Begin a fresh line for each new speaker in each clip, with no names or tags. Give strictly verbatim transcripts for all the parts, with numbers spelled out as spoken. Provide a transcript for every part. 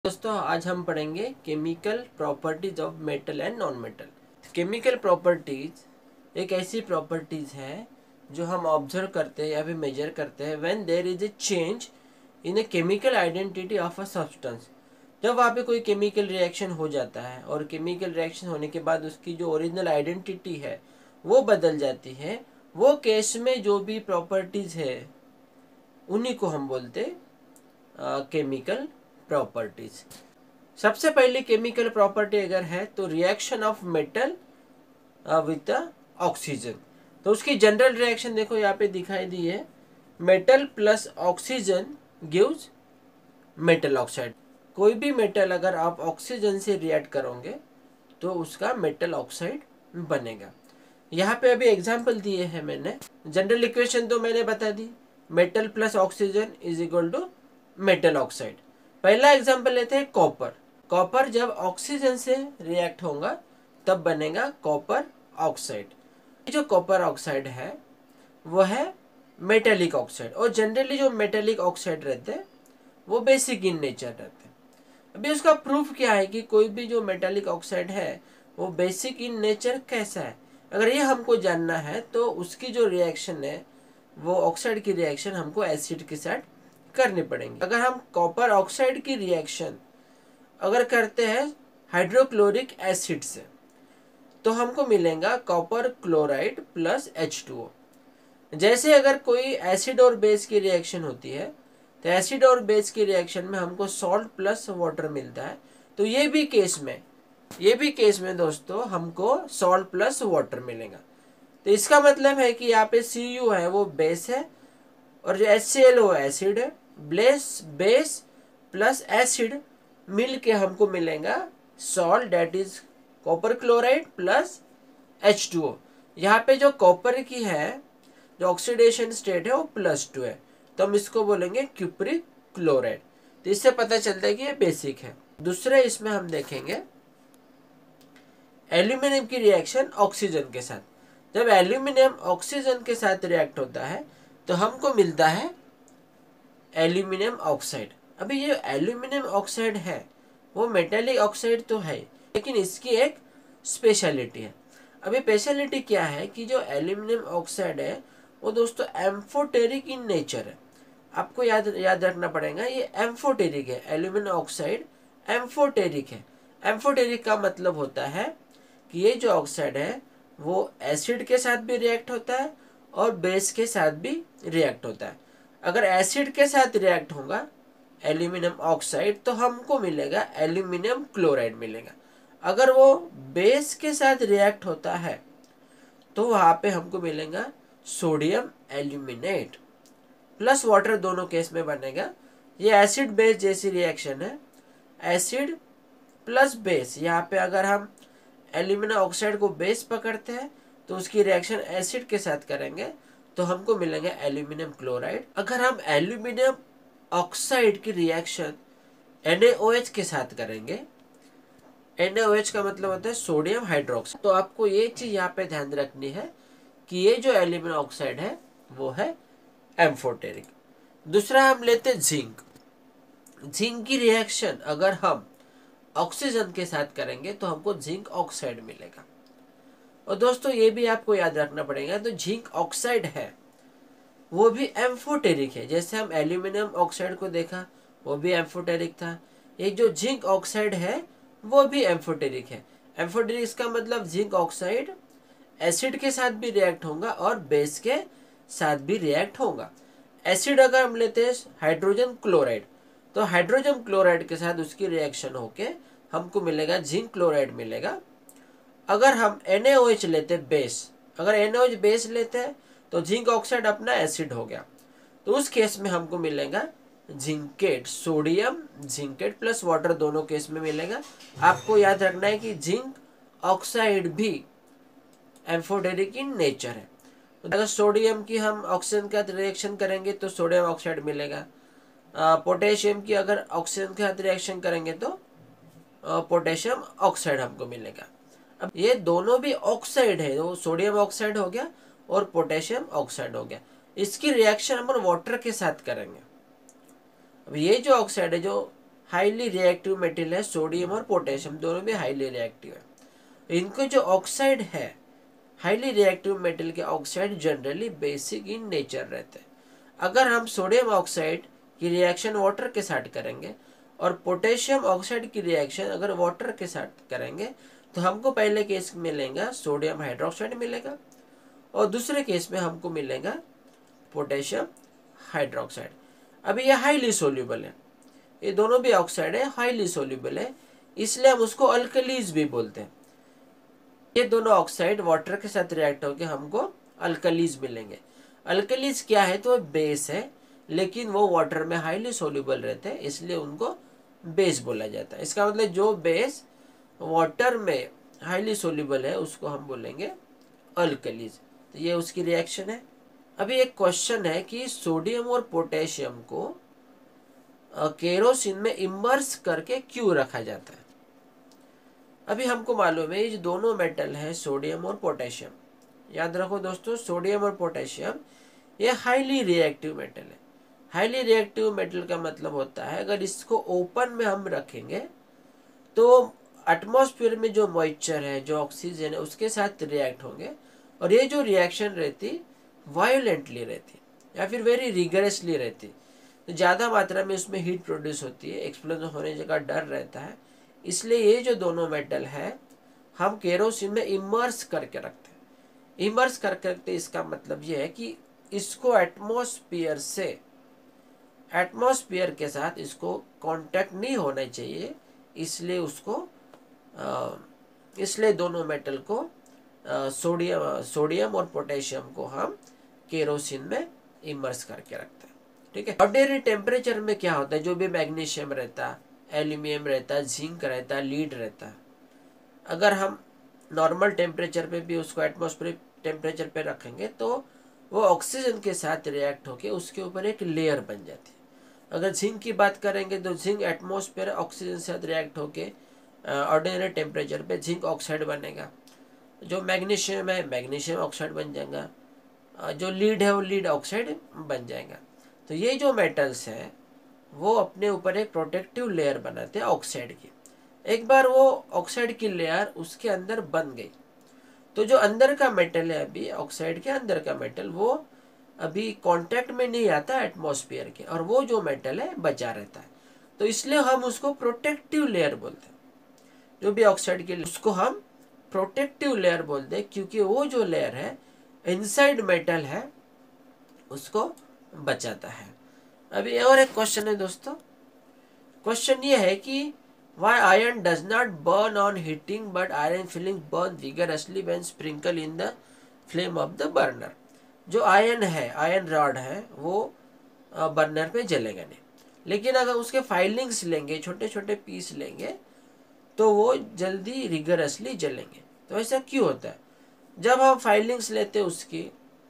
दोस्तों आज हम पढ़ेंगे chemical properties of metal and non metal. Chemical properties एक ऐसी प्रॉपर्टीज है जो हम ऑब्जर्व करते हैं या फिर मेजर करते हैं when there is a change in a chemical identity of a substance. जब वहाँ पे कोई केमिकल रिएक्शन हो जाता है और केमिकल रिएक्शन होने के बाद उसकी जो ओरिजिनल आइडेंटिटी है वो बदल जाती है, वो केस में जो भी प्रॉपर्टीज है उन्हीं को हम बोलते केमिकल प्रॉपर्टीज। सबसे पहली केमिकल प्रॉपर्टी अगर है तो reaction of metal with oxygen. तो उसकी जनरल रिएक्शन देखो यहाँ पे दिखाई दी है, metal plus oxygen gives metal oxide. कोई भी मेटल अगर आप ऑक्सीजन से रिएक्ट करोगे तो उसका मेटल ऑक्साइड बनेगा। यहाँ पे अभी एग्जाम्पल दिए हैं मैंने, जनरल इक्वेशन तो मैंने बता दी, metal plus oxygen is equal to metal oxide. पहला एग्जाम्पल लेते हैं कॉपर। कॉपर जब ऑक्सीजन से रिएक्ट होगा तब बनेगा कॉपर ऑक्साइड। जो कॉपर ऑक्साइड है वो है मेटेलिक ऑक्साइड, और जनरली जो मेटेलिक ऑक्साइड रहते हैं वो बेसिक इन नेचर रहते हैं। अभी उसका प्रूफ क्या है कि कोई भी जो मेटेलिक ऑक्साइड है वो बेसिक इन नेचर कैसा है, अगर ये हमको जानना है तो उसकी जो रिएक्शन है वो ऑक्साइड की रिएक्शन हमको एसिड के साथ करनी पड़ेंगी। अगर हम कॉपर ऑक्साइड की रिएक्शन अगर करते हैं हाइड्रोक्लोरिक एसिड से तो हमको मिलेगा copper chloride plus H two O. जैसे अगर कोई एसिड और बेस की रिएक्शन होती है तो एसिड और बेस की रिएक्शन में हमको सॉल्ट प्लस वाटर मिलता है, तो ये भी केस में ये भी केस में दोस्तों हमको सॉल्ट प्लस वाटर मिलेगा। तो इसका मतलब है कि यहाँ पे सी यू है वो बेस है और जो एच सी एल वो एसिड है। ब्लेस बेस प्लस एसिड मिल के हमको मिलेगा salt, that is copper chloride plus H two O. यहाँ पे जो कॉपर की है जो ऑक्सीडेशन स्टेट है वो प्लस टू है, तो हम इसको बोलेंगे क्यूप्रिक क्लोराइड। तो इससे पता चलता है कि ये बेसिक है। दूसरे इसमें हम देखेंगे एल्यूमिनियम की रिएक्शन ऑक्सीजन के साथ। जब एल्यूमिनियम ऑक्सीजन के साथ रिएक्ट होता है तो हमको मिलता है एल्यूमिनियम ऑक्साइड। अभी ये एल्यूमिनियम ऑक्साइड है वो मेटेलिक ऑक्साइड तो है, लेकिन इसकी एक स्पेशलिटी है। अभी स्पेशलिटी क्या है कि जो एल्यूमिनियम ऑक्साइड है वो दोस्तों एम्फोटेरिक इन नेचर है। आपको याद याद रखना पड़ेगा ये एम्फोटेरिक है, एल्यूमिनियम ऑक्साइड एम्फोटेरिक है। एम्फोटेरिक का मतलब होता है कि ये जो ऑक्साइड है वो एसिड के साथ भी रिएक्ट होता है और बेस के साथ भी रिएक्ट होता है। अगर एसिड के साथ रिएक्ट होगा एल्यूमिनियम ऑक्साइड तो हमको मिलेगा एल्यूमिनियम क्लोराइड मिलेगा। अगर वो बेस के साथ रिएक्ट होता है तो वहाँ पे हमको मिलेगा सोडियम एल्यूमिनेट प्लस वाटर, दोनों केस में बनेगा। ये एसिड बेस जैसी रिएक्शन है, एसिड प्लस बेस। यहाँ पे अगर हम एल्यूमिनियम ऑक्साइड को बेस पकड़ते हैं तो उसकी रिएक्शन एसिड के साथ करेंगे तो हमको मिलेगा एल्यूमिनियम क्लोराइड। अगर हम एल्यूमिनियम ऑक्साइड की reaction N A O H के साथ करेंगे, एन ए ओ एच का मतलब होता है सोडियम हाइड्रोक्साइड, तो आपको ये चीज यहाँ पे ध्यान रखनी है कि ये जो एल्यूमिनियम ऑक्साइड है वो है एम्फोटेरिक। दूसरा हम लेते हैं जिंक। जिंक की रिएक्शन अगर हम ऑक्सीजन के साथ करेंगे तो हमको जिंक ऑक्साइड मिलेगा। और दोस्तों ये भी आपको याद रखना पड़ेगा, तो जिंक ऑक्साइड है वो भी एम्फोटेरिक है। जैसे हम एल्यूमिनियम ऑक्साइड को देखा वो भी एम्फोटेरिक था, ये जो जिंक ऑक्साइड है वो भी एम्फोटेरिक है। एम्फोटेरिक इसका मतलब जिंक ऑक्साइड एसिड के साथ भी रिएक्ट होगा और बेस के साथ भी रिएक्ट होगा। एसिड अगर हम लेते हैं हाइड्रोजन क्लोराइड तो हाइड्रोजन क्लोराइड के साथ उसकी रिएक्शन होके हमको मिलेगा जिंक क्लोराइड मिलेगा। अगर हम एन ए ओ एच लेते हैं बेस, अगर N A O H base लेते हैं तो जिंक ऑक्साइड अपना एसिड हो गया, तो उस केस में हमको मिलेगा zincate, sodium zincate plus water, दोनों केस में मिलेगा। आपको याद रखना है कि जिंक ऑक्साइड भी एम्फोटेरिक इन नेचर है। अगर सोडियम की हम ऑक्सीजन के साथ रिएक्शन करेंगे तो सोडियम ऑक्साइड मिलेगा। पोटेशियम की अगर ऑक्सीजन के साथ रिएक्शन करेंगे तो पोटेशियम ऑक्साइड हमको मिलेगा। अब ये दोनों भी ऑक्साइड है, वो सोडियम ऑक्साइड हो गया और पोटेशियम ऑक्साइड हो गया। इसकी रिएक्शन हम वाटर के साथ करेंगे। अब ये जो ऑक्साइड है जो हाईली रिएक्टिव मेटल है सोडियम और पोटेशियम, दोनों भी हाईली रिएक्टिव है। इनको जो ऑक्साइड है, हाईली रिएक्टिव मेटल के oxide generally basic in nature रहते हैं। अगर हम सोडियम ऑक्साइड की रिएक्शन वाटर के साथ करेंगे और पोटेशियम ऑक्साइड की रिएक्शन अगर वाटर के साथ करेंगे तो हमको पहले केस में मिलेगा सोडियम हाइड्रोक्साइड मिलेगा और दूसरे केस में हमको मिलेगा पोटेशियम हाइड्रोक्साइड। अभी ये हाईली सोल्यूबल है, ये दोनों भी ऑक्साइड है, हाईली सोल्यूबल है, इसलिए हम उसको अल्कलीज भी बोलते हैं। ये दोनों ऑक्साइड वाटर के साथ रिएक्ट होकर हमको अल्कलीज मिलेंगे। अल्कलीज क्या है, तो बेस है, लेकिन वो वाटर में हाईली सोल्यूबल रहते हैं, इसलिए उनको बेस बोला जाता है। इसका मतलब जो बेस वाटर में हाईली सोल्यूबल है उसको हम बोलेंगे अल्कलीज। तो ये उसकी रिएक्शन है। अभी एक क्वेश्चन है कि सोडियम और पोटेशियम को केरोसिन में इमर्स करके क्यों रखा जाता है। अभी हमको मालूम है ये जो दोनों मेटल है सोडियम और पोटेशियम, याद रखो दोस्तों, सोडियम और पोटेशियम ये हाईली रिएक्टिव मेटल है। हाईली रिएक्टिव मेटल का मतलब होता है अगर इसको ओपन में हम रखेंगे तो एटमॉस्फेयर में जो मॉइस्चर है, जो ऑक्सीजन है, उसके साथ रिएक्ट होंगे और ये जो रिएक्शन रहती वायोलेंटली रहती या फिर वेरी रिगरसली रहती, तो ज़्यादा मात्रा में उसमें हीट प्रोड्यूस होती है, एक्सप्लोजन होने का डर रहता है। इसलिए ये जो दोनों मेटल है हम केरोसिन में इमर्स करके रखते हैं। इमर्स करके रखते इसका मतलब ये है कि इसको एटमॉस्फेयर से एटमॉस्फेयर के साथ इसको कांटेक्ट नहीं होना चाहिए, इसलिए उसको इसलिए दोनों मेटल को सोडियम सोडियम और पोटेशियम को हम केरोसिन में इमर्स करके रखते हैं। ठीक है। ऑर्डिनरी टेम्परेचर में क्या होता है, जो भी मैग्नीशियम रहता है, एल्यूमिनियम रहता है, जिंक रहता है, लीड रहता है, अगर हम नॉर्मल टेम्परेचर पे भी उसको एटमॉस्फेरिक टेम्परेचर पे रखेंगे तो वो ऑक्सीजन के साथ रिएक्ट होके उसके ऊपर एक लेयर बन जाती है। अगर जिंक की बात करेंगे तो जिंक एटमॉस्फेयर ऑक्सीजन से साथ रिएक्ट होके ऑर्डिनरी टेम्परेचर पे जिंक ऑक्साइड बनेगा। जो मैग्नीशियम है मैग्नीशियम ऑक्साइड बन जाएगा, जो लीड है वो लीड ऑक्साइड बन जाएगा। तो ये जो मेटल्स है वो अपने ऊपर एक प्रोटेक्टिव लेयर बनाते हैं ऑक्साइड की। एक बार वो ऑक्साइड की लेयर उसके अंदर बन गई तो जो अंदर का मेटल है, अभी ऑक्साइड के अंदर का मेटल, वो अभी कांटेक्ट में नहीं आता एटमॉस्फेयर के, और वो जो मेटल है बचा रहता है। तो इसलिए हम उसको प्रोटेक्टिव लेयर बोलते हैं। जो भी ऑक्साइड की उसको हम प्रोटेक्टिव लेयर बोलते हैं, क्योंकि वो जो लेयर है इनसाइड मेटल है उसको बचाता है। अभी और एक क्वेश्चन है दोस्तों, क्वेश्चन ये है कि why iron does not burn on heating but iron filings burn vigorously when sprinkled in the flame of the burner। जो आयन है, आयन रॉड है, वो बर्नर पे जलेगा नहीं, लेकिन अगर उसके फाइलिंग्स लेंगे, छोटे छोटे पीस लेंगे, तो वो जल्दी रिगरसली जलेंगे। तो ऐसा क्यों होता है? जब हम फाइलिंग्स लेते हैं उसकी,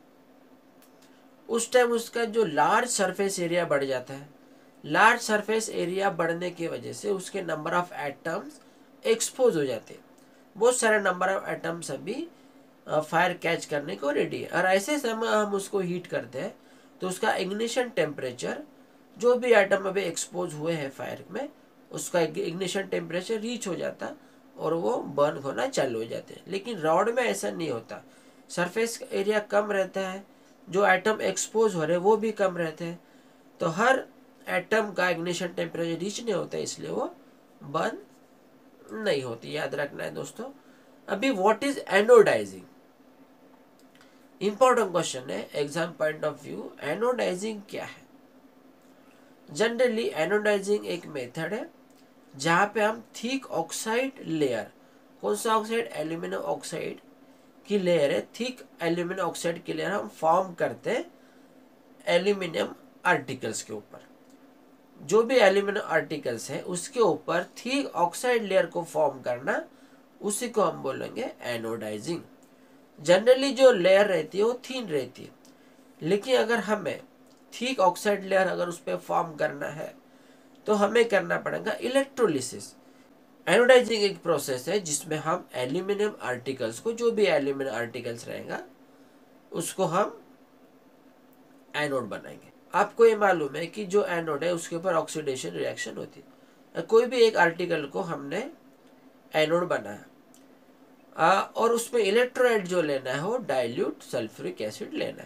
उस टाइम उसका जो लार्ज सरफेस एरिया बढ़ जाता है। लार्ज सरफेस एरिया बढ़ने की वजह से उसके नंबर ऑफ एटम्स एक्सपोज हो जाते हैं। बहुत सारे नंबर ऑफ एटम्स अभी फायर कैच करने को रेडी है, और ऐसे समय हम उसको हीट करते हैं तो उसका इग्निशन टेम्परेचर, जो भी एटम अभी एक्सपोज हुए हैं फायर में, उसका इग्निशन टेम्परेचर रीच हो जाता और वो बर्न होना चालू हो जाते हैं। लेकिन रॉड में ऐसा नहीं होता, सरफेस एरिया कम रहता है, जो एटम एक्सपोज हो रहे हैं वो भी कम रहते हैं, तो हर एटम का इग्निशन टेम्परेचर रीच नहीं होता, इसलिए वो बर्न नहीं होती। याद रखना है दोस्तों। अभी what is anodising, important question है exam point of view. Anodising क्या है? जनरली एनोडाइजिंग एक मेथड है जहां पे हम थिक ऑक्साइड लेयर, कौन सा ऑक्साइड, एल्यूमिनियम ऑक्साइड की लेयर है, थिक एल्यूमिनियम ऑक्साइड की लेयर हम फॉर्म करते हैं एल्यूमिनियम आर्टिकल्स के ऊपर। जो भी एल्यूमिनियम आर्टिकल्स है उसके ऊपर थिक ऑक्साइड लेयर को फॉर्म करना, उसी को हम बोलेंगे एनोडाइजिंग। जनरली जो लेयर रहती है वो थीन रहती है, लेकिन अगर हमें थिक ऑक्साइड लेयर अगर उस पर फॉर्म करना है तो हमें करना पड़ेगा इलेक्ट्रोलिसिस। एनोडाइजिंग एक प्रोसेस है जिसमें हम एल्यूमिनियम आर्टिकल्स को, जो भी एल्यूमिनियम आर्टिकल्स रहेगा उसको हम एनोड बनाएंगे। आपको ये मालूम है कि जो एनोड है उसके ऊपर ऑक्सीडेशन रिएक्शन होती है, कोई भी एक आर्टिकल को हमने एनोड बनाया आ, और उसमें इलेक्ट्रोलाइट जो लेना है वो डाइल्यूट सल्फ्यूरिक एसिड लेना है।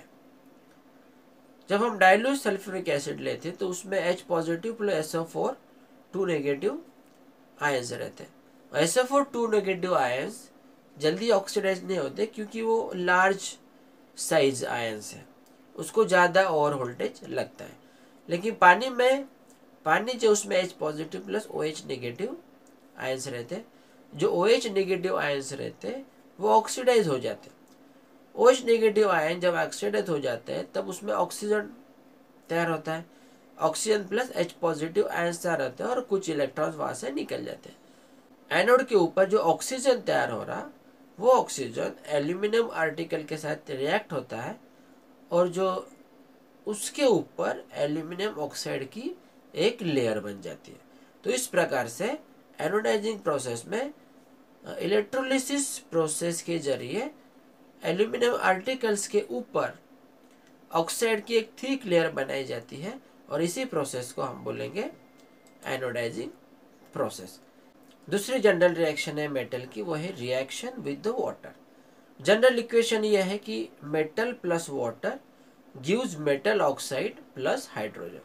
जब हम डाइल्यूट सल्फ्यूरिक एसिड लेते हैं तो उसमें H positive plus S O four two negative ions रहते हैं। S O four two negative ions जल्दी ऑक्सीडाइज नहीं होते क्योंकि वो लार्ज साइज आयंस है, उसको ज़्यादा ओवर वोल्टेज लगता है। लेकिन पानी में पानी जो उसमें H positive plus O H negative ions रहते, जो ओ एच नेगेटिव आयंस रहते वो ऑक्सीडाइज हो जाते। ओ एच नेगेटिव आयन जब ऑक्सीडाइज हो जाते हैं तब उसमें ऑक्सीजन तैयार होता है, oxygen plus H positive ions तैयार होते हैं और कुछ इलेक्ट्रॉन्स वहाँ से निकल जाते हैं। एनोड के ऊपर जो ऑक्सीजन तैयार हो रहा वो ऑक्सीजन एल्यूमिनियम आर्टिकल के साथ रिएक्ट होता है और जो उसके ऊपर एल्यूमिनियम ऑक्साइड की एक लेयर बन जाती है। तो इस प्रकार से एनोडाइजिंग प्रोसेस में इलेक्ट्रोलिसिस प्रोसेस के जरिए एल्यूमिनियम आर्टिकल्स के ऊपर ऑक्साइड की एक थिक लेयर बनाई जाती है और इसी प्रोसेस को हम बोलेंगे एनोडाइजिंग प्रोसेस। दूसरी जनरल रिएक्शन है मेटल की, वो है reaction with the water. General equation ये है कि metal plus water gives metal oxide plus hydrogen.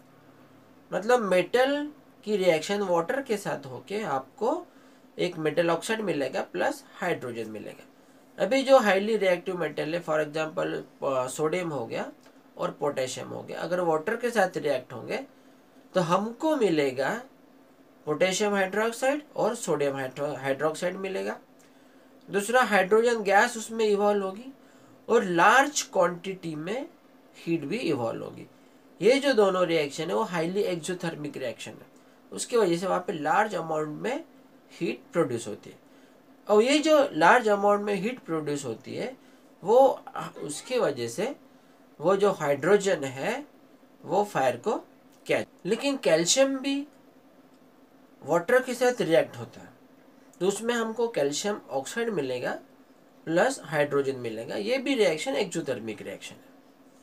मतलब मेटल की रिएक्शन वाटर के साथ होके आपको एक मेटल ऑक्साइड मिलेगा प्लस हाइड्रोजन मिलेगा। अभी जो हाईली रिएक्टिव मेटल है, फॉर एग्जांपल सोडियम हो गया और पोटेशियम हो गया, अगर वाटर के साथ रिएक्ट होंगे तो हमको मिलेगा पोटेशियम हाइड्रोक्साइड और सोडियम हाइड्रोक्साइड मिलेगा। दूसरा, हाइड्रोजन गैस उसमें इवॉल्व होगी और लार्ज क्वांटिटी में हीट भी इवॉल्व होगी। ये जो दोनों रिएक्शन है वो हाईली एक्सोथर्मिक रिएक्शन है, उसकी वजह से वहाँ पे लार्ज अमाउंट में हीट प्रोड्यूस होती है। और ये जो लार्ज अमाउंट में हीट प्रोड्यूस होती है वो उसकी वजह से वो जो हाइड्रोजन है वो फायर को कैच। लेकिन कैल्शियम भी वाटर के साथ रिएक्ट होता है तो उसमें हमको कैल्शियम ऑक्साइड मिलेगा प्लस हाइड्रोजन मिलेगा। ये भी रिएक्शन एक्सोथर्मिक रिएक्शन है,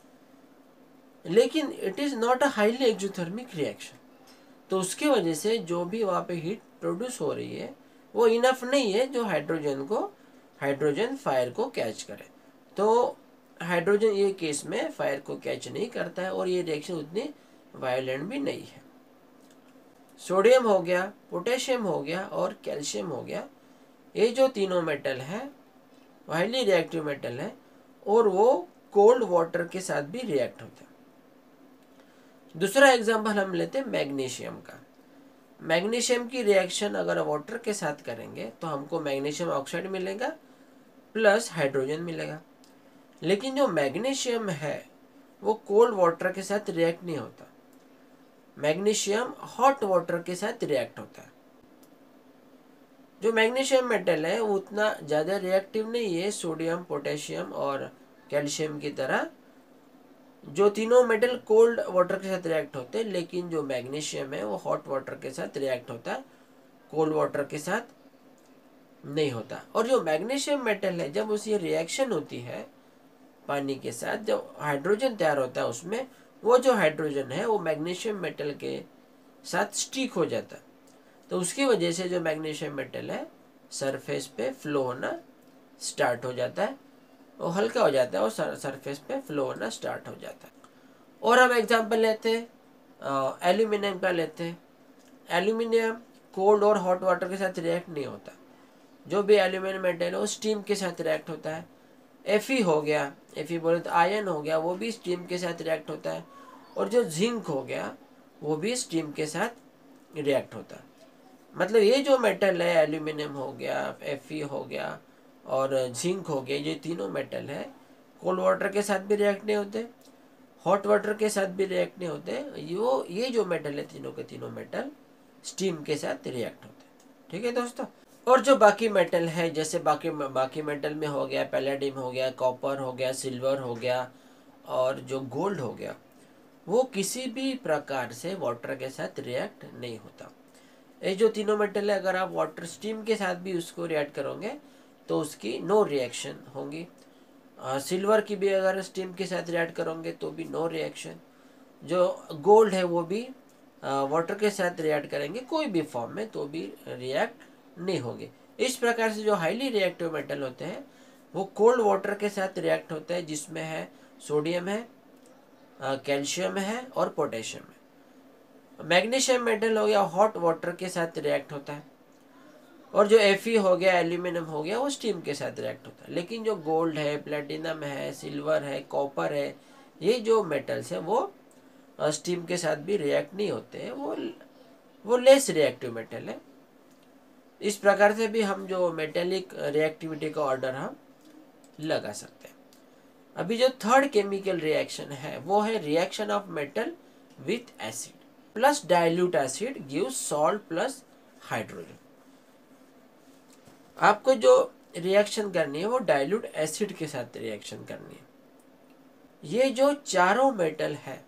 लेकिन it is not a highly exothermic reaction. तो उसकी वजह से जो भी वहाँ पे हीट प्रोड्यूस हो रही है वो इनफ नहीं है जो हाइड्रोजन को हाइड्रोजन फायर को कैच करे। तो हाइड्रोजन ये केस में फायर को कैच नहीं करता है और ये रिएक्शन उतनी वायलेंट भी नहीं है। सोडियम हो गया, पोटेशियम हो गया और कैल्शियम हो गया, ये जो तीनों मेटल है हाईली रिएक्टिव मेटल है और वो कोल्ड वाटर के साथ भी रिएक्ट होता है। दूसरा एग्जांपल हम लेते हैं मैग्नीशियम का। मैग्नीशियम की रिएक्शन अगर वाटर के साथ करेंगे तो हमको मैग्नीशियम ऑक्साइड मिलेगा प्लस हाइड्रोजन मिलेगा। लेकिन जो मैग्नीशियम है वो कोल्ड वाटर के साथ रिएक्ट नहीं होता, मैग्नीशियम हॉट वाटर के साथ रिएक्ट होता है। जो मैग्नीशियम मेटल है वो उतना ज़्यादा रिएक्टिव नहीं है सोडियम, पोटेशियम और कैल्शियम की तरह, जो तीनों मेटल कोल्ड वाटर के साथ रिएक्ट होते हैं। लेकिन जो मैग्नीशियम है वो हॉट वाटर के साथ रिएक्ट होता है, कोल्ड वाटर के साथ नहीं होता। और जो मैग्नीशियम मेटल है जब उसकी रिएक्शन होती है पानी के साथ, जब हाइड्रोजन तैयार होता है उसमें, वो जो हाइड्रोजन है वो मैग्नीशियम मेटल के साथ स्टिक हो जाता है। तो उसकी वजह से जो मैग्नीशियम मेटल है सरफेस पे फ्लो होना स्टार्ट हो जाता है, वो हल्का हो जाता है और सरफेस पे फ्लो होना स्टार्ट हो जाता है। और हम एग्जांपल लेते हैं एल्यूमिनियम का लेते हैं। एल्यूमिनियम कोल्ड और हॉट वाटर के साथ रिएक्ट नहीं होता, जो भी एल्यूमिनियम मेटल है वो स्टीम के साथ रिएक्ट होता है। एफी हो गया, एफी बोले तो आयन हो गया, वो भी स्टीम के साथ रिएक्ट होता है। और जो जिंक हो गया वो भी स्टीम के साथ रिएक्ट होता है। मतलब ये जो मेटल है एल्यूमिनियम हो गया, एफी हो गया और जिंक हो गया, ये तीनों मेटल है कोल्ड वाटर के साथ भी रिएक्ट नहीं होते, हॉट वाटर के साथ भी रिएक्ट नहीं होते। यो ये जो मेटल है तीनों के तीनों मेटल स्टीम के साथ रिएक्ट होते हैं। ठीक है दोस्तों। और जो बाकी मेटल है, जैसे बाकी बाकी मेटल में हो गया पैलेडियम हो गया, कॉपर हो गया, सिल्वर हो गया और जो गोल्ड हो गया, वो किसी भी प्रकार से वाटर के साथ रिएक्ट नहीं होता। ये जो तीनों मेटल है अगर आप वाटर स्टीम के साथ भी उसको रिएक्ट करोगे तो उसकी नो रिएक्शन होंगी। सिल्वर की भी अगर स्टीम के साथ रिएक्ट करोगे तो भी नो रिएक्शन। जो गोल्ड है वो भी वाटर के साथ रिएक्ट करेंगे कोई भी फॉर्म में तो भी रिएक्ट नहीं होंगे। इस प्रकार से जो हाईली रिएक्टिव मेटल होते हैं वो कोल्ड वाटर के साथ रिएक्ट होते हैं, जिसमें है सोडियम है, कैल्शियम है और पोटेशियम है। मैग्नीशियम मेटल हो गया हॉट वाटर के साथ रिएक्ट होता है, और जो एफी हो गया, एल्यूमिनियम हो गया, वो स्टीम के साथ रिएक्ट होता है। लेकिन जो गोल्ड है, प्लेटिनम है, सिल्वर है, कॉपर है, ये जो मेटल्स है वो स्टीम के साथ भी रिएक्ट नहीं होते हैं, वो वो लेस रिएक्टिव मेटल है। इस प्रकार से भी हम जो मेटेलिक रिएक्टिविटी का ऑर्डर हम लगा सकते हैं। अभी जो थर्ड केमिकल रिएक्शन है वो है reaction of metal with acid plus dilute acid gives salt plus hydrogen. आपको जो रिएक्शन करनी है वो डाइल्यूट एसिड के साथ रिएक्शन करनी है। ये जो चारों मेटल है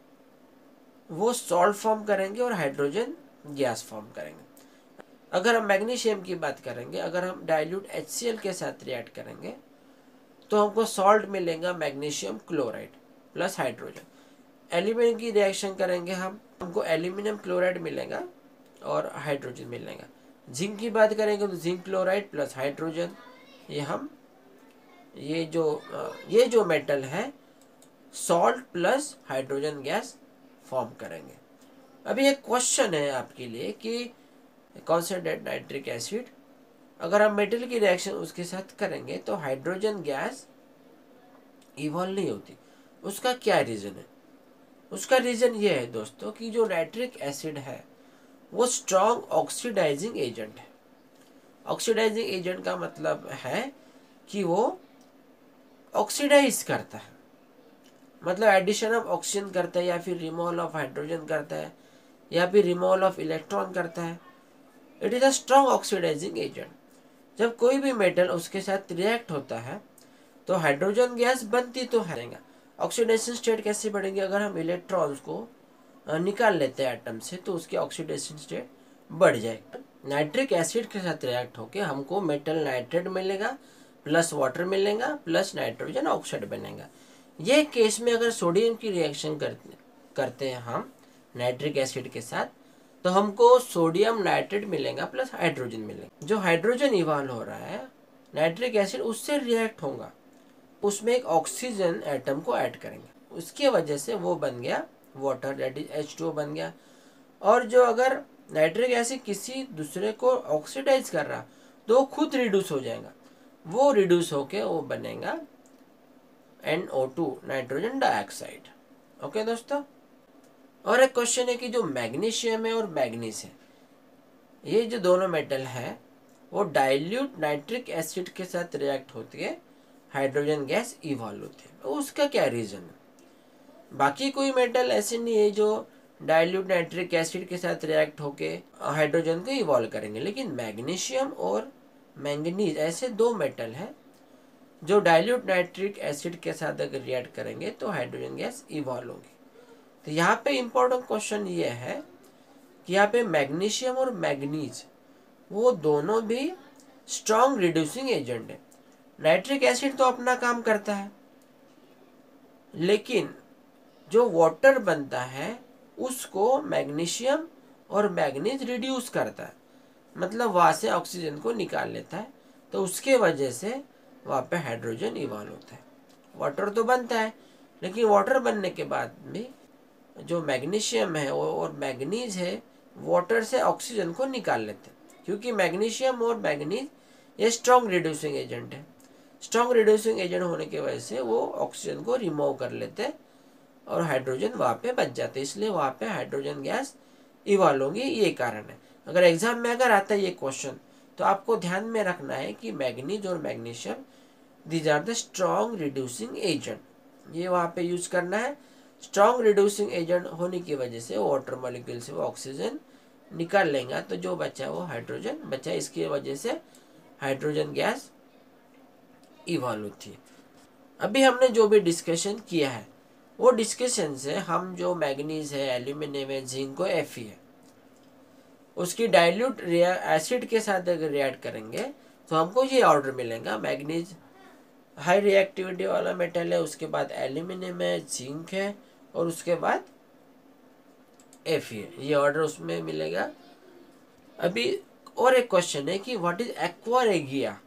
वो सॉल्ट फॉर्म करेंगे और हाइड्रोजन गैस फॉर्म करेंगे। अगर हम मैग्नीशियम की बात करेंगे, अगर हम डाइल्यूट एच सी एल के साथ रिएक्ट करेंगे तो हमको सॉल्ट मिलेगा magnesium chloride plus hydrogen. Aluminium की रिएक्शन करेंगे हम हमको एल्यूमिनियम क्लोराइड मिलेगा और हाइड्रोजन मिलेगा। जिंक की बात करेंगे तो जिंक क्लोराइड प्लस हाइड्रोजन। ये हम ये जो ये जो मेटल है salt plus hydrogen gas form करेंगे। अभी एक क्वेश्चन है आपके लिए कि कॉन्सेंट्रेट नाइट्रिक एसिड, अगर हम मेटल की रिएक्शन उसके साथ करेंगे तो हाइड्रोजन गैस इवॉल्व नहीं होती। उसका क्या रीज़न है? उसका रीज़न ये है दोस्तों कि जो नाइट्रिक एसिड है वो स्ट्रॉन्ग ऑक्सीडाइजिंग एजेंट है। ऑक्सीडाइजिंग एजेंट का मतलब है कि वो ऑक्सीडाइज करता है, मतलब एडिशन ऑफ ऑक्सीजन करता है, या फिर रिमूवल ऑफ हाइड्रोजन करता है, या फिर रिमूवल ऑफ इलेक्ट्रॉन करता है। It is a strong oxidising agent. जब कोई भी मेटल उसके साथ रिएक्ट होता है तो हाइड्रोजन गैस बनती तो है। ऑक्सीडेशन स्टेट कैसे बढ़ेंगे? अगर हम इलेक्ट्रॉन्स को निकाल लेते हैं एटम से तो उसकी ऑक्सीडेशन स्टेट बढ़ जाएगी। नाइट्रिक एसिड के साथ रिएक्ट होके हमको मेटल नाइट्रेट मिलेगा प्लस वाटर मिलेगा प्लस नाइट्रोजन ऑक्साइड बनेगा। ये केस में अगर सोडियम की रिएक्शन करते करते हैं हम नाइट्रिक एसिड के साथ तो हमको सोडियम नाइट्रेट मिलेगा प्लस हाइड्रोजन मिलेगा। जो हाइड्रोजन इवॉल्व हो रहा है नाइट्रिक एसिड उससे रिएक्ट होगा, उसमें एक ऑक्सीजन एटम को ऐड करेंगे, उसकी वजह से वो बन गया water, that is H two O बन गया। और जो अगर नाइट्रिक एसिड किसी दूसरे को ऑक्सीडाइज कर रहा तो वो खुद रिड्यूस हो जाएगा, वो रिड्यूस होके वो बनेगा N O two nitrogen dioxide. Okay दोस्तों, और एक क्वेश्चन है कि जो मैग्नीशियम है और मैग्नीज है, ये जो दोनों मेटल है वो डाइल्यूट नाइट्रिक एसिड के साथ रिएक्ट होती है, हाइड्रोजन गैस इवॉल्व होती है। उसका क्या रीज़न है? बाकी कोई मेटल ऐसे नहीं है जो डाइल्यूट नाइट्रिक एसिड के साथ रिएक्ट होके हाइड्रोजन को इवॉल्व करेंगे, लेकिन मैग्नीशियम और मैंगनीज ऐसे दो मेटल हैं जो डाइल्यूट नाइट्रिक एसिड के साथ अगर रिएक्ट करेंगे तो हाइड्रोजन गैस इवॉल्व होगी। तो यहाँ पे इम्पोर्टेंट क्वेश्चन ये है कि यहाँ पे मैग्नीशियम और मैग्नीज वो दोनों भी स्ट्रॉन्ग रिड्यूसिंग एजेंट है। नाइट्रिक एसिड तो अपना काम करता है, लेकिन जो वाटर बनता है उसको मैग्नीशियम और मैग्नीज रिड्यूस करता है, मतलब वहाँ से ऑक्सीजन को निकाल लेता है, तो उसके वजह से वहाँ पे हाइड्रोजन इवॉल्व होता है। वाटर तो बनता है, लेकिन वाटर बनने के बाद भी जो मैग्नीशियम है और मैग्नीज है वाटर से ऑक्सीजन को निकाल लेते हैं, क्योंकि मैग्नीशियम और मैग्नीज ये स्ट्रॉन्ग रिड्यूसिंग एजेंट है। स्ट्रॉन्ग रिड्यूसिंग एजेंट होने की वजह से वो ऑक्सीजन को रिमूव कर लेते हैं और हाइड्रोजन वहाँ पे बच जाते हैं, इसलिए वहाँ पे हाइड्रोजन गैस इवॉल्व होगी, ये कारण है। अगर एग्जाम में अगर आता है ये क्वेश्चन तो आपको ध्यान में रखना है कि मैग्नीज और magnesium these are the strong reducing agent, ये वहाँ पे यूज करना है। स्ट्रॉन्ग रिड्यूसिंग एजेंट होने की वजह से वाटर मॉलिक्यूल से वो ऑक्सीजन निकाल लेंगे तो जो बचा वो हाइड्रोजन बचा, इसकी वजह से हाइड्रोजन गैस इवॉल्व होती है। अभी हमने जो भी डिस्कशन किया है वो डिस्कशन से हम जो मैग्नीज है, एल्यूमिनियम है, जिंक है, एफ है, उसकी डाइल्यूट एसिड के साथ अगर रिएक्ट करेंगे तो हमको ये ऑर्डर मिलेगा। मैग्नीज हाई रिएक्टिविटी वाला मेटल है, उसके बाद एल्यूमिनियम है, जिंक है, और उसके बाद एफ ई, ये ऑर्डर उसमें मिलेगा। अभी और एक क्वेश्चन है कि what is aqua regia,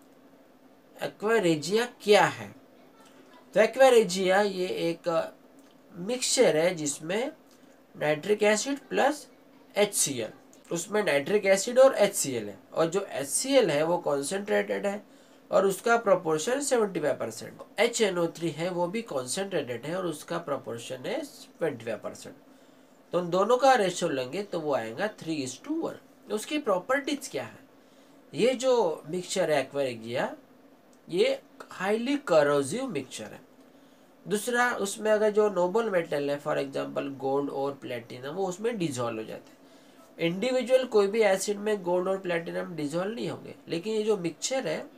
aqua regia क्या है? तो एक्वा रेजिया ये एक मिक्सचर है जिसमें nitric acid plus H C L, उसमें नाइट्रिक एसिड और एच सी एल है, और जो एच सी एल है वो कॉन्सेंट्रेटेड है और उसका proportion seventy five percent. H N O three है वो भी कॉन्सेंट्रेटेड है और उसका प्रोपोर्शन है ट्वेंटी फाइव परसेंट। तो उन दोनों का रेशियो लेंगे तो वो आएगा थ्री इज टू वन। उसकी प्रॉपर्टीज क्या है? ये जो मिक्सचर है एक्वा रेगिया, ये हाईली करोजिव मिक्सचर है। दूसरा, उसमें अगर जो नोबल मेटल है, फॉर एग्जांपल गोल्ड और प्लेटिनम, वो उसमें डिजोल्व हो जाते हैं। इंडिविजुअल कोई भी एसिड में गोल्ड और प्लेटिनम डिजोल्व नहीं होंगे, लेकिन ये जो मिक्सचर है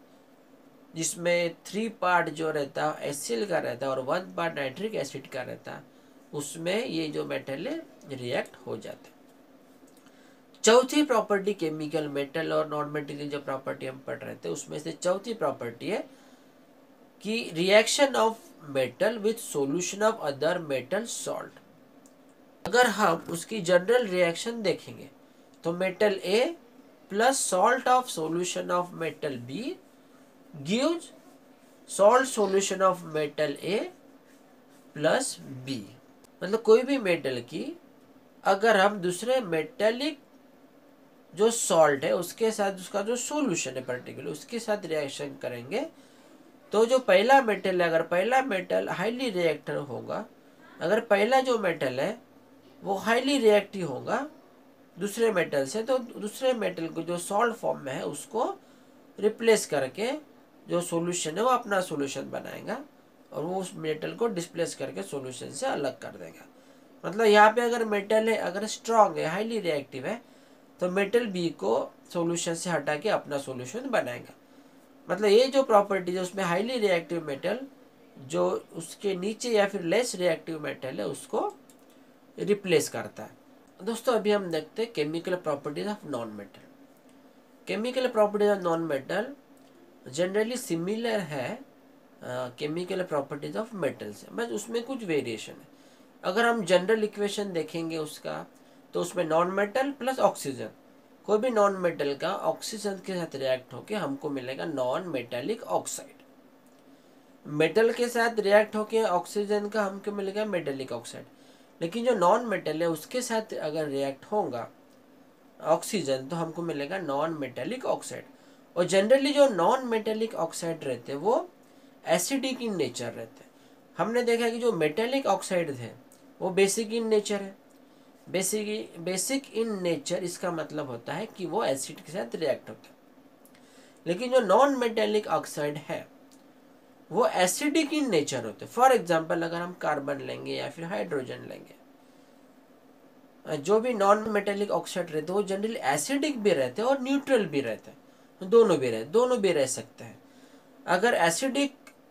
जिसमें थ्री पार्ट जो रहता है एच सी एल का रहता है और वन पार्ट नाइट्रिक एसिड का रहता है, उसमें ये जो मेटल है रिएक्ट हो जाते हैं। चौथी प्रॉपर्टी केमिकल मेटल और नॉन मेटेलिक जो प्रॉपर्टी हम पढ़ रहे थे उसमें से चौथी प्रॉपर्टी है कि reaction of metal with solution of other metal salt. अगर हम उसकी जनरल रिएक्शन देखेंगे तो metal A plus salt of solution of metal B gives salt solution of metal A plus B. मतलब कोई भी मेटल की अगर हम दूसरे मेटेलिक जो सॉल्ट है उसके साथ उसका जो सॉल्यूशन है पर्टिकुलर उसके साथ रिएक्शन करेंगे तो जो पहला मेटल है, अगर पहला मेटल हाईली रिएक्टर होगा, अगर पहला जो मेटल है वो हाईली रिएक्टिव होगा दूसरे मेटल से, तो दूसरे मेटल को जो सॉल्ट फॉर्म में है उसको रिप्लेस करके जो सॉल्यूशन है वो अपना सॉल्यूशन बनाएगा और वो उस मेटल को डिस्प्लेस करके सॉल्यूशन से अलग कर देगा। मतलब यहाँ पे अगर मेटल है अगर स्ट्रांग है, हाईली रिएक्टिव है, तो मेटल बी को सॉल्यूशन से हटा के अपना सॉल्यूशन बनाएगा। मतलब ये जो प्रॉपर्टी है उसमें हाईली रिएक्टिव मेटल जो उसके नीचे या फिर लेस रिएक्टिव मेटल है उसको रिप्लेस करता है। दोस्तों अभी हम देखते हैं chemical properties of non metal. Chemical properties of non metal generally similar है केमिकल प्रॉपर्टीज ऑफ मेटल से, बस उसमें कुछ वेरिएशन है। अगर हम जनरल इक्वेशन देखेंगे उसका तो उसमें नॉन मेटल प्लस ऑक्सीजन, कोई भी नॉन मेटल का ऑक्सीजन के साथ रिएक्ट होके हमको मिलेगा नॉन मेटेलिक ऑक्साइड। मेटल के साथ रिएक्ट होके ऑक्सीजन का हमको मिलेगा मेटेलिक ऑक्साइड। लेकिन जो नॉन मेटल है उसके साथ अगर रिएक्ट होगा ऑक्सीजन तो हमको मिलेगा नॉन मेटेलिक ऑक्साइड। और जनरली जो नॉन मेटेलिक ऑक्साइड रहते हैं वो एसिडिक इन नेचर रहते हैं। हमने देखा कि जो मेटेलिक ऑक्साइड थे वो बेसिक इन नेचर है। बेसिक बेसिक इन नेचर इसका मतलब होता है कि वो एसिड के साथ रिएक्ट होता है। लेकिन जो नॉन मेटेलिक ऑक्साइड है वो एसिडिक इन नेचर होते हैं। फॉर एग्जांपल अगर हम कार्बन लेंगे या फिर हाइड्रोजन लेंगे, जो भी नॉन मेटेलिक ऑक्साइड रहते हैं वो जनरली एसिडिक भी रहते हैं और न्यूट्रल भी रहते हैं, दोनों भी रहते दोनों भी रह सकते हैं। अगर एसिडिक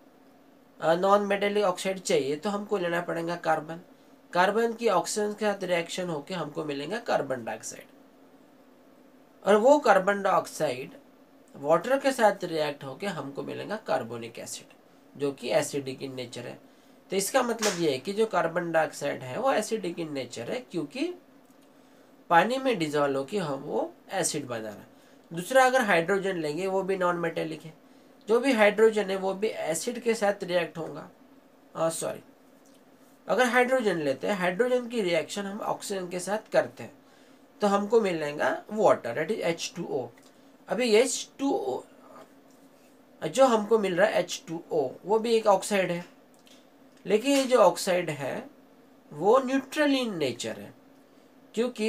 नॉन मेटेलिक ऑक्साइड चाहिए तो हमको लेना पड़ेगा कार्बन। कार्बन की ऑक्सीजन के साथ रिएक्शन होकर हमको मिलेगा कार्बन डाइऑक्साइड, और वो कार्बन डाइऑक्साइड वाटर के साथ रिएक्ट होकर हमको मिलेगा कार्बोनिक एसिड जो कि एसिडिक इन नेचर है। तो इसका मतलब ये है कि जो कार्बन डाइऑक्साइड है वो एसिडिक इन नेचर है क्योंकि पानी में डिजोल्व होकर हम वो एसिड बना रहा है। दूसरा अगर हाइड्रोजन लेंगे वो भी नॉन मेटेलिक है, जो भी हाइड्रोजन है वो भी एसिड के साथ रिएक्ट होगा। सॉरी अगर हाइड्रोजन लेते हैं, हाइड्रोजन की रिएक्शन हम ऑक्सीजन के साथ करते हैं तो हमको मिलेगा water, that is H two O. अभी एच टू ओ जो हमको मिल रहा है एच टू ओ वो भी एक ऑक्साइड है, लेकिन ये जो ऑक्साइड है वो न्यूट्रल इन नेचर है क्योंकि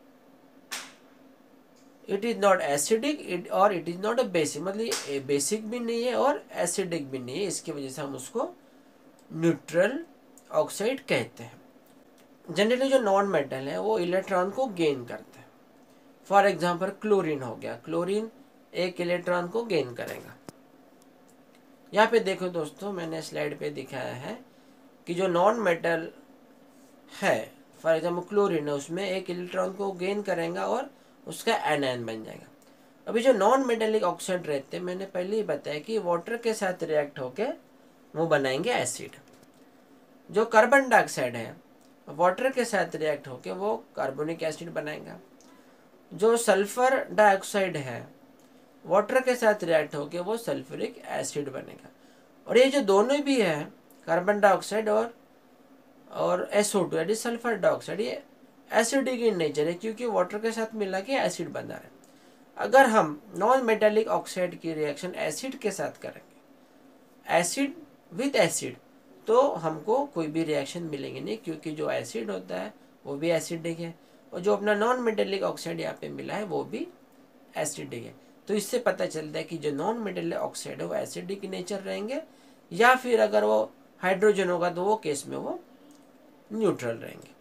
it is not acidic it और it is not a basic, मतलब बेसिक भी नहीं है और एसिडिक भी नहीं है। इसकी वजह से हम उसको न्यूट्रल ऑक्साइड कहते हैं। जनरली जो नॉन मेटल है वो इलेक्ट्रॉन को गेन करते हैं। फॉर एग्जांपल क्लोरीन हो गया, क्लोरीन एक इलेक्ट्रॉन को गेन करेगा। यहाँ पे देखो दोस्तों मैंने स्लाइड पे दिखाया है कि जो नॉन मेटल है फॉर एग्जांपल क्लोरीन है उसमें एक इलेक्ट्रॉन को गेन करेगा और उसका एनायन बन जाएगा। अभी जो नॉन मेटेलिक ऑक्साइड रहते हैं मैंने पहले ही बताया कि वाटर के साथ रिएक्ट होके वो बनाएंगे एसिड। जो कार्बन डाइऑक्साइड है वाटर के साथ रिएक्ट होकर वो कार्बोनिक एसिड बनाएगा। जो सल्फर डाइऑक्साइड है वाटर के साथ रिएक्ट होकर वो सल्फ्यूरिक एसिड बनेगा। और ये जो दोनों भी है कार्बन डाइऑक्साइड और और एस ओ टू यानी सल्फर डाइऑक्साइड, ये एसिडिक इन नेचर है क्योंकि वाटर के साथ मिला के एसिड बना है। अगर हम नॉन मेटालिक ऑक्साइड की रिएक्शन एसिड के साथ करेंगे, एसिड विद एसिड, तो हमको कोई भी रिएक्शन मिलेंगे नहीं क्योंकि जो एसिड होता है वो भी एसिडिक है और जो अपना नॉन मेटालिक ऑक्साइड यहाँ पे मिला है वो भी एसिडिक है। तो इससे पता चलता है कि जो नॉन मेटालिक ऑक्साइड है वो एसिडिक नेचर रहेंगे, या फिर अगर वो हाइड्रोजन होगा तो वो केस में वो न्यूट्रल रहेंगे।